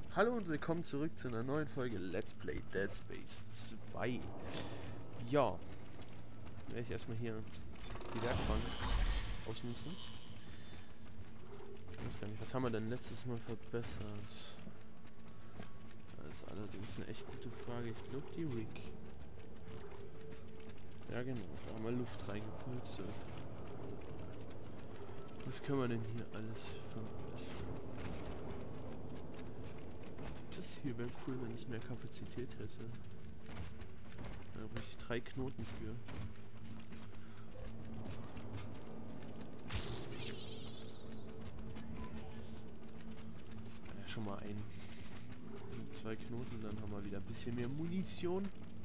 Hallo und willkommen zurück zu einer neuen Folge Let's Play Dead Space 2. Ja, werde ich erstmal hier die Werkbank ausnutzen. Ich weiß gar nicht, was haben wir denn letztes Mal verbessert? Das ist allerdings eine echt gute Frage. Ich glaube die Rig. Ja genau, da haben wir Luft reingepulst. Was können wir denn hier alles verbessern? Das hier wäre cool, wenn es mehr Kapazität hätte. Da brauche ich 3 Knoten für. Ja, schon mal ein. 2 Knoten, dann haben wir wieder ein bisschen mehr Munition.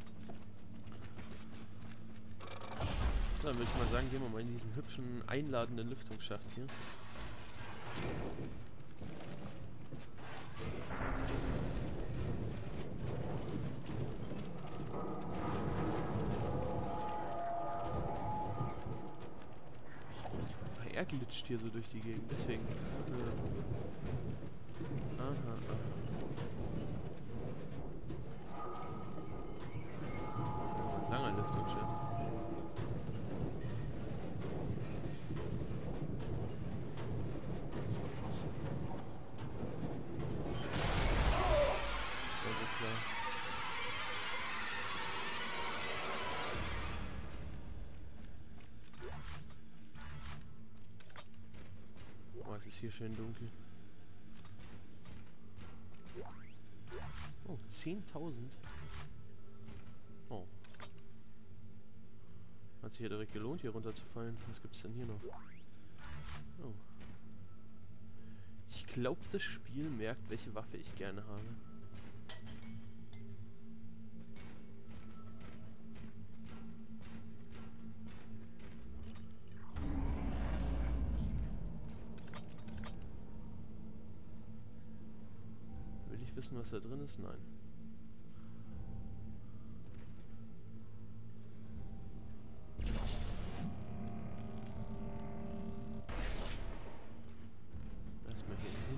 So, dann würde ich mal sagen, gehen wir mal in diesen hübschen, einladenden Lüftungsschacht hier. Er glitscht hier so durch die Gegend, deswegen. Aha, aha. Langer Lüftungsschacht. Also klar. Oh, es ist hier schön dunkel. Oh, 10.000. Oh. Hat sich ja direkt gelohnt, hier runterzufallen. Was gibt's denn hier noch? Oh. Ich glaube, das Spiel merkt, welche Waffe ich gerne habe. Will ich wissen, was da drin ist? Nein. Erstmal hier hin.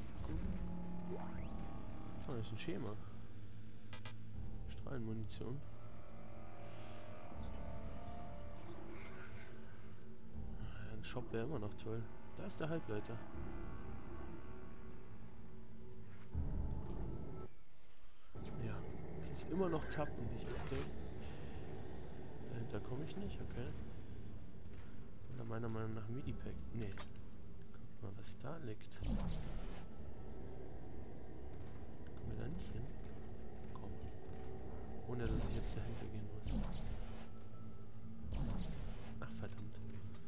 Oh, das ist ein Schema. Strahlenmunition. Ein Shop wäre immer noch toll. Da ist der Halbleiter. Ja, es ist immer noch Tab und nicht Escape. Dahinter komme ich nicht, okay. Oder meiner Meinung nach Medipack. Nee. Guck mal, was da liegt. Kommen wir da nicht hin? Komm. Ohne dass ich jetzt dahinter gehen muss. Ach, verdammt.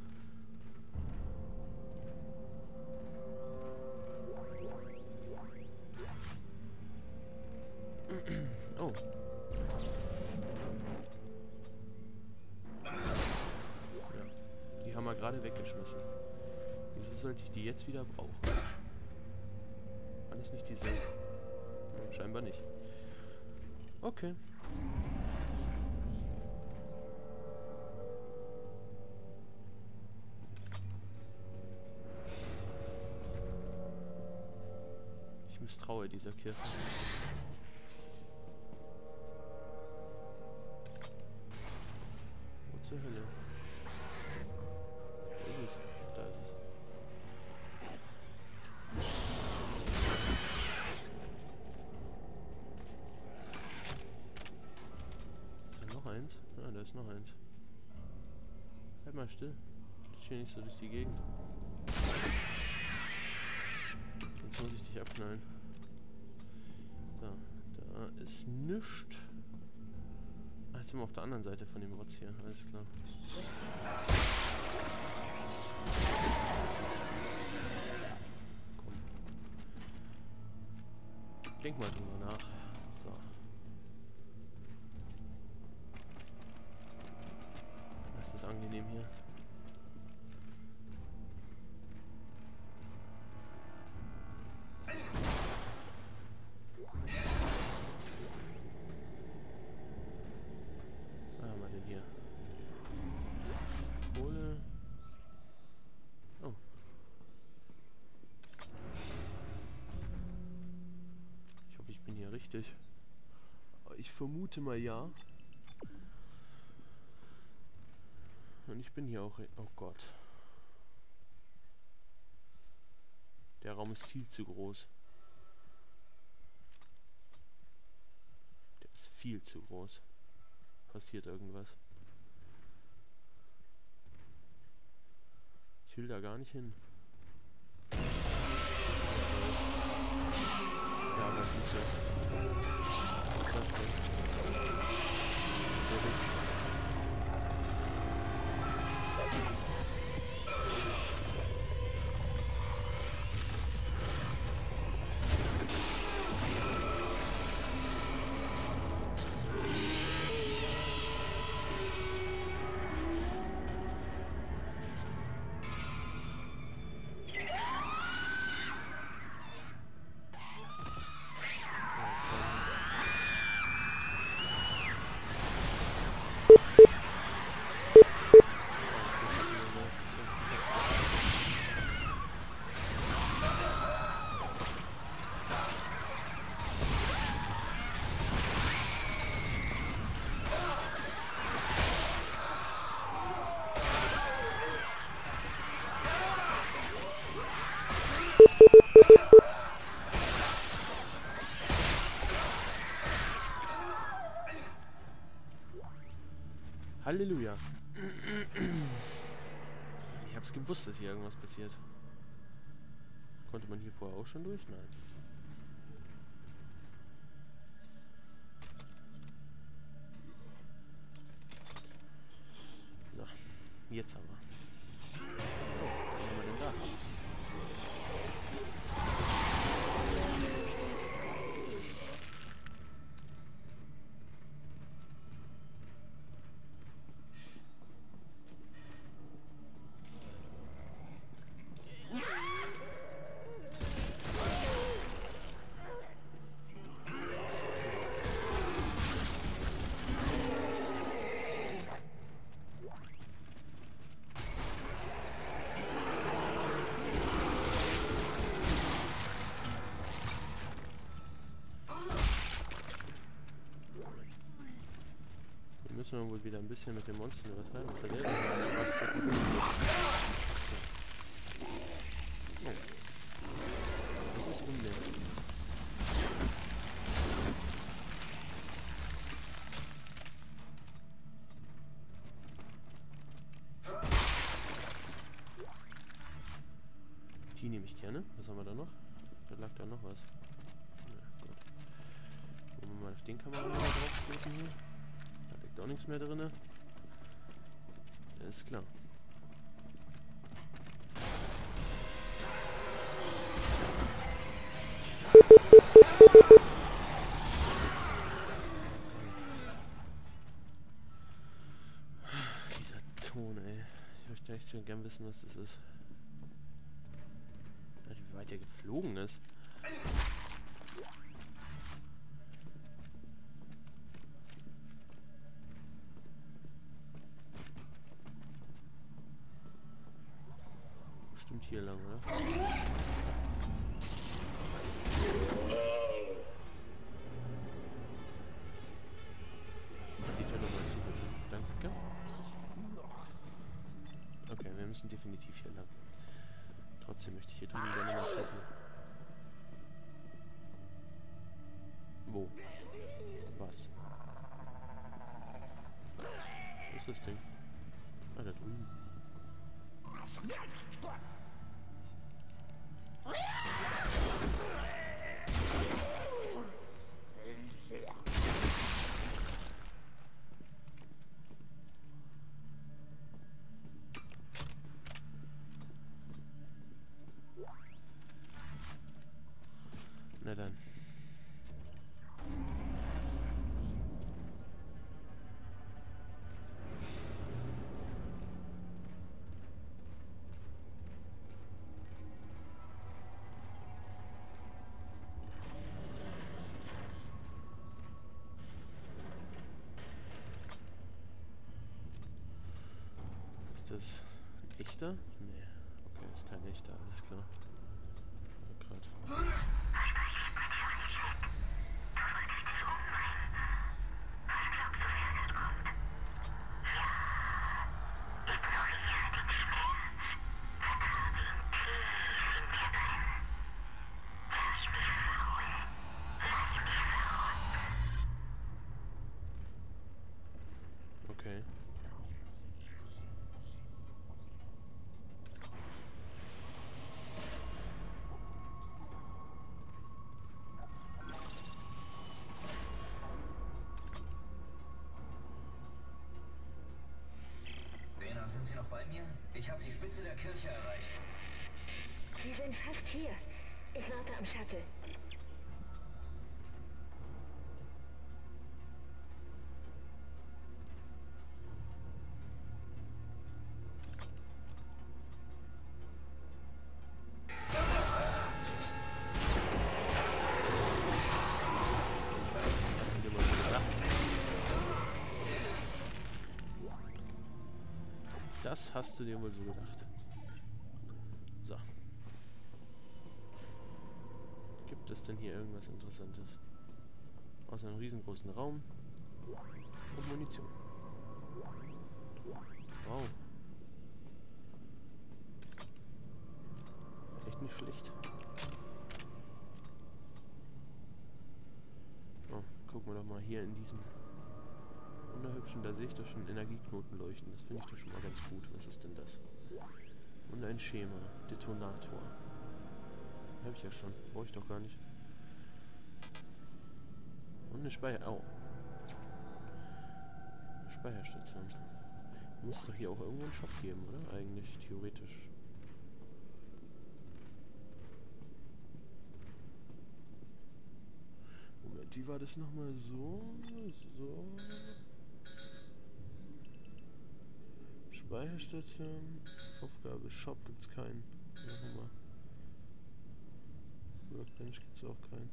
Oh. Ja. Die haben wir gerade weggeschmissen. Wieso sollte ich die jetzt wieder brauchen? Alles nicht dieselbe. Hm, scheinbar nicht. Okay. Ich misstraue dieser Kirche. Wo zur Hölle? Wo ist es? Da ist es. Ist da noch eins? Ah, da ist noch eins. Halt mal still. Ich hier nicht so durch die Gegend. Sonst muss ich dich abknallen. So, da ist nichts. Ah, jetzt sind wir auf der anderen Seite von dem Rotz hier. Alles klar. Komm. Denk mal drüber nach. So. Das ist angenehm hier. Was haben wir denn hier? Kohle. Oh. richtig. Ich vermute mal ja. Und ich bin hier auch... Oh Gott. Der Raum ist viel zu groß. Der ist viel zu groß. Passiert irgendwas. Ich will da gar nicht hin. Ja, aber sicher. Was ist das denn? Sehr hübsch. Halleluja. Ich hab's gewusst, dass hier irgendwas passiert. Konnte man hier vorher auch schon durch? Nein. So, jetzt aber. Oh, was haben wir denn da? Müssen wir wohl wieder ein bisschen mit dem Monster übertreiben. Was hat der denn? Oh. Das ist unnötig. Die nehme ich gerne. Was haben wir da noch? Da lag da noch was. Ja, gut. Wollen wir mal auf den Kamera drauf drücken hier. Auch nichts mehr drin. Ist klar. Dieser Ton, ey. Ich möchte echt schon gern wissen, was das ist. Wie weit der geflogen ist. Bestimmt hier lang, oder? Die Tür nochmal zu, bitte. Danke. Okay, wir müssen definitiv hier lang. Trotzdem möchte ich hier drüben gerne mal gucken. Wo? Was? Wo ist das Ding? Ah, da drüben. Na dann. Ist das ein echter? Nee. Okay, ist kein echter, alles klar. Grad. sind Sie noch bei mir? Ich habe die Spitze der Kirche erreicht. Sie sind fast hier. Ich warte am Shuttle. Das hast du dir wohl so gedacht. So. Gibt es denn hier irgendwas Interessantes? Außer einem riesengroßen Raum und Munition. Wow. Echt nicht schlecht. Oh, gucken wir doch mal hier in diesen wunderhübschen, da sehe ich doch schon Energieknoten leuchten. Das finde ich doch schon mal ganz gut. Was ist denn das? Und ein Schema. Detonator. Habe ich ja schon. Brauche ich doch gar nicht. Und eine Eine Speicherstation. Muss es doch hier auch irgendwo einen Shop geben, oder? Eigentlich, theoretisch. Moment, wie war das nochmal so? So. Speicherstation. Aufgabe Shop gibt's keinen. Machen wir mal. Workbench gibt's auch keinen.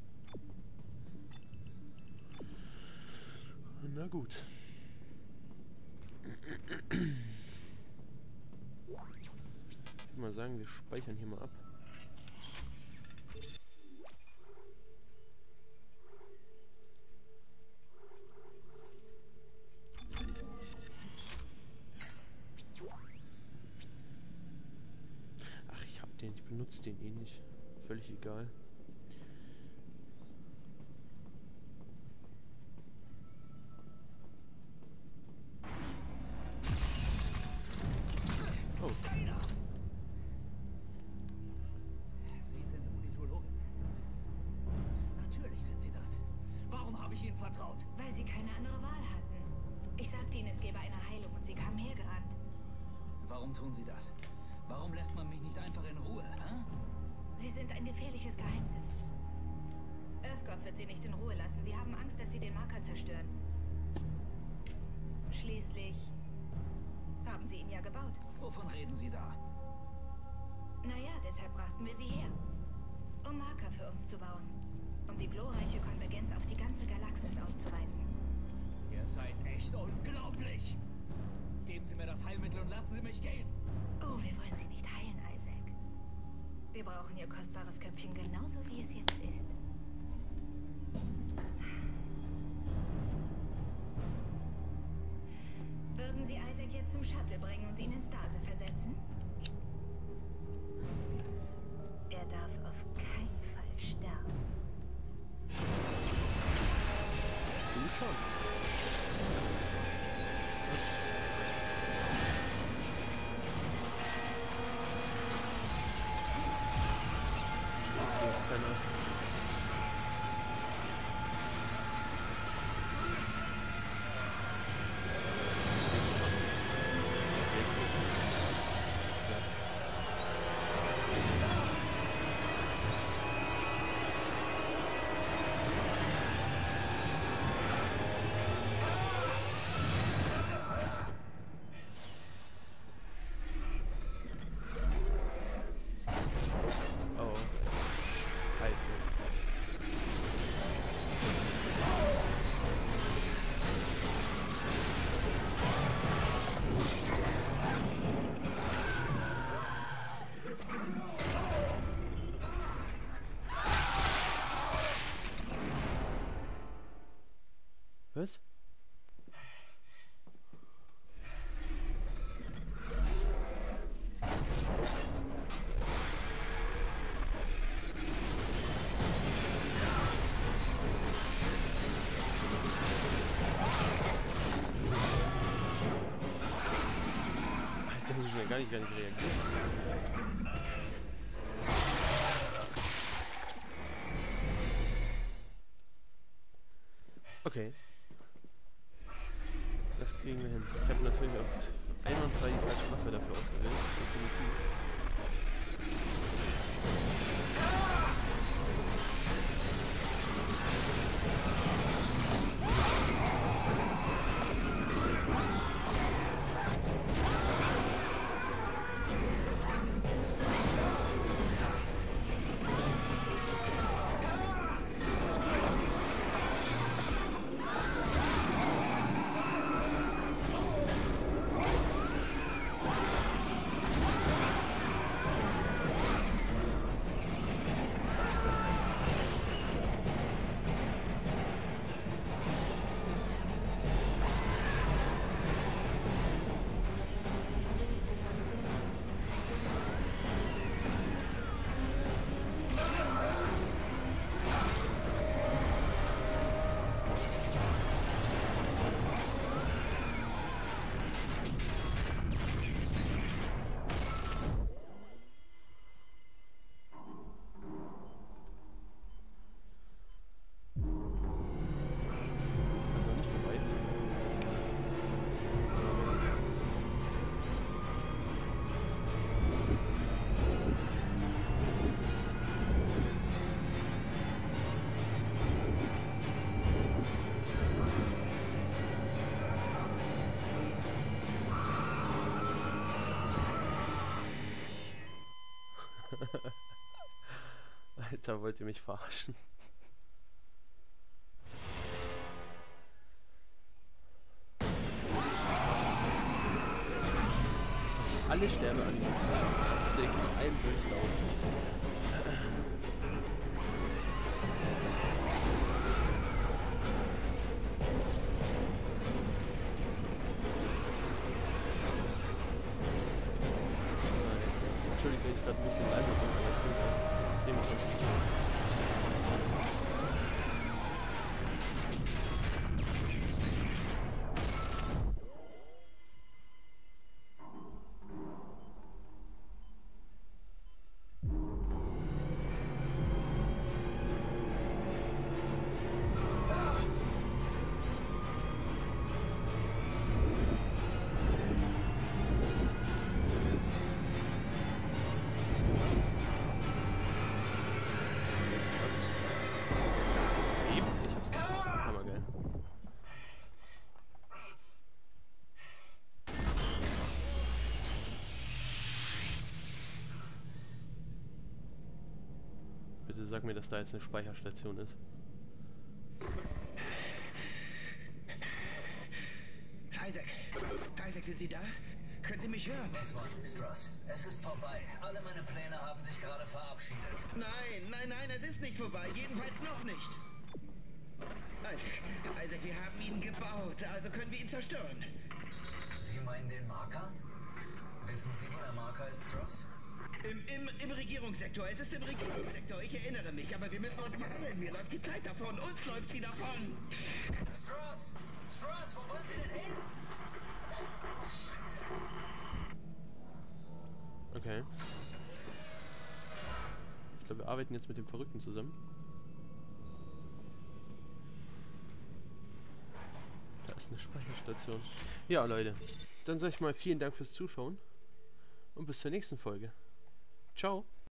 Na gut. Ich würde mal sagen, wir speichern hier mal ab. Ach, ich hab den, ich benutze den eh nicht. Völlig egal. Sie sind Unitologin. Natürlich sind Sie das. Warum habe ich Ihnen vertraut? Weil sie keine andere Wahl hatten. Ich sagte ihnen, es gäbe eine Heilung und sie kamen hergerannt. Warum tun Sie das? Warum lässt man mich nicht einfach in Ruhe, hä? Sie sind ein gefährliches Geheimnis. Earthgov wird sie nicht in Ruhe lassen. Sie haben Angst, dass sie den Marker zerstören. Schließlich haben sie ihn ja gebaut. Wovon reden Sie da? Naja, deshalb brachten wir sie her. Um Marker für uns zu bauen. Um die glorreiche Konvergenz auf die ganze Galaxis auszuweiten. Ihr seid echt unglaublich! Geben Sie mir das Heilmittel und lassen Sie mich gehen! Oh, wir wollen sie nicht heilen, Isaac. Wir brauchen ihr kostbares Köpfchen genauso, wie es jetzt ist. Würden Sie Isaac jetzt zum Shuttle bringen und ihn in Stase versetzen? Er darf auf keinen Fall sterben. Du schon. Was? Alter, so schnell gar nicht reagiert. Okay. Das kriegen wir hin. Ich habe natürlich auch einwandfrei die falsche Waffe dafür ausgewählt. Definitiv. Alter, wollt ihr mich verarschen? Das sind alle Sterbeanimationen. Sick, in einem Durchlauf. Entschuldigung, wenn ich gerade ein bisschen leiser bin, aber ich bin gerade extrem konzentriert. Bitte sag mir, dass da jetzt eine Speicherstation ist. Isaac, sind Sie da? Können Sie mich hören? Was war das, Struss? Es ist vorbei. Alle meine Pläne haben sich gerade verabschiedet. Nein, es ist nicht vorbei. Jedenfalls noch nicht. Isaac, wir haben ihn gebaut, also können wir ihn zerstören. Sie meinen den Marker? Wissen Sie, wo der Marker ist, Struss? Im Regierungssektor. Es ist im Regierungssektor. Ich erinnere mich, aber wir müssen uns beeilen. Mir läuft die Zeit davon. Uns läuft sie davon. Struss! Struss, wo wollen Sie denn hin? Scheiße. Okay. Ich glaube, wir arbeiten jetzt mit dem Verrückten zusammen. Da ist eine Speicherstation. Ja, Leute. Dann sage ich mal vielen Dank fürs Zuschauen. Und bis zur nächsten Folge. Ciao.